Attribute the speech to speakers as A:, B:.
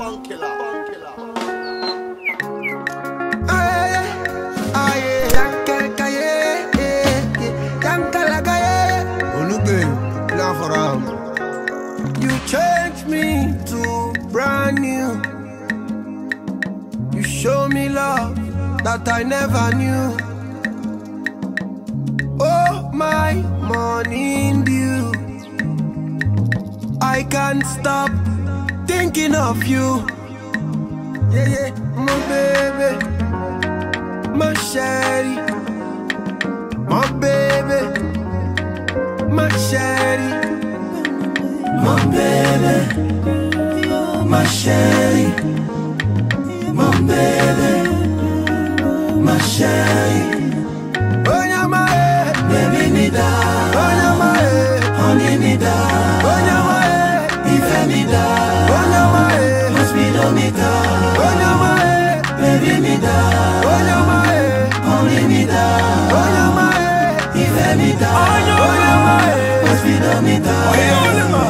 A: You changed me to brand new. You show me love that I never knew. Oh, my morning dew, I can't stop thinking of you. Yeah, yeah, my baby, my sherry, my baby, my sherry, my baby, my sherry, my baby, my sherry. Oh, you're my head, baby, me da. Oh, you're my head, honey, me da. Oh, you're my head, if me da. Oh, you're my head, hospital me da. Oh, you're my head, baby, me da. Oh, you're my head, honey, me da. Oh, you're my head, if me da. Oh, you're my head, hospital me da.